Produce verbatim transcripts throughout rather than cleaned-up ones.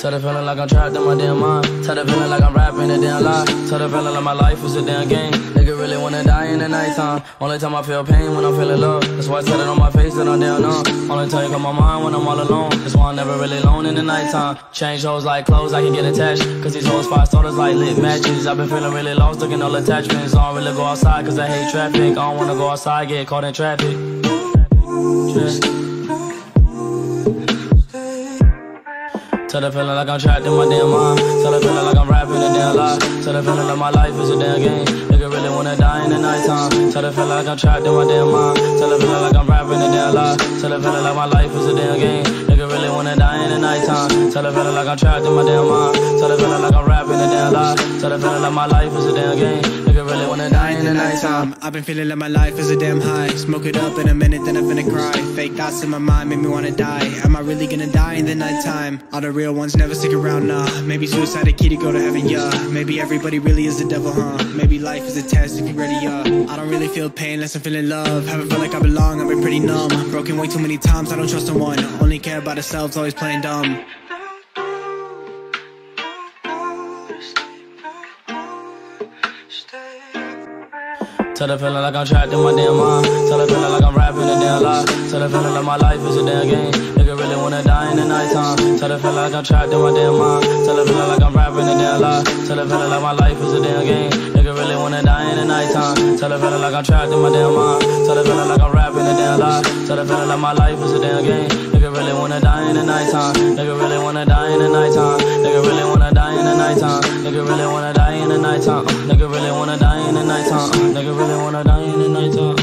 Tell the feeling like I'm trapped in my damn mind. Tell the feeling like I'm rapping a damn lie. Tell the feeling like my life is a damn game. Nigga really wanna die in the nighttime. Only time I feel pain when I'm feeling love. That's why I said it on my face that I'm down numb. Only time you come my mind when I'm all alone. That's why I'm never really alone in the nighttime. Change hoes like clothes, I can get attached. Cause these hoes five starters like lit matches. I've been feeling really lost, looking all attachments. I don't really go outside cause I hate traffic. I don't wanna go outside, get caught in traffic. Yeah. Tell the feeling like I'm trapped in my damn mind. Tell the feeling like I'm rapping a damn lie. Tell the feeling like my life is a damn game. Nigga really wanna die in the nighttime. Tell the feeling like I'm trapped in my damn mind. Tell the feeling like I'm rapping a damn lie. Tell the feeling like my life is a damn game. Nigga really wanna die in the nighttime. Tell the feeling like I'm trapped in my damn mind. Tell the feeling like I'm rapping a damn lie. Tell the feeling like my life is a damn game. Nigga really wanna die in the nighttime. I've been feeling like my life is a damn high. Smoke it up in a minute, then I'm finna cry. Fake thoughts in my mind make me wanna die. Am I really gonna die in the nighttime? All the real ones never stick around, nah. Maybe suicide a key to go to heaven, yeah. Maybe everybody really is the devil, huh? Maybe life is a test if you're ready, yeah. I don't really feel pain unless I'm feeling love. Haven't felt like I belong, I've been pretty numb. Broken way too many times, I don't trust no one. Only care about ourselves, always playing dumb. Tell the feeling like I'm trapped in my damn mind. Tell the feeling like I'm rapping a damn lie. Tell the feeling like my life is a damn game. Nigga really wanna die in the nighttime. Tell the feeling like I'm trapped in my damn mind. Tell the feeling like I'm rapping a damn lie. Tell the feeling like my life is a damn game. Nigga really wanna die in the nighttime. Tell the feeling like I'm trapped in my damn mind. Tell the feeling like I'm rapping a damn lie. Tell the feeling like my life is a damn game. Nigga really wanna die in the nighttime. Nigga really wanna die in the nighttime. Nigga really wanna die in the nighttime. Nigga really wanna die in the nighttime. Nigga really wanna die in the nighttime. Nigga really wanna die in the nighttime.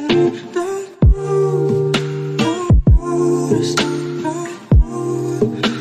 Stay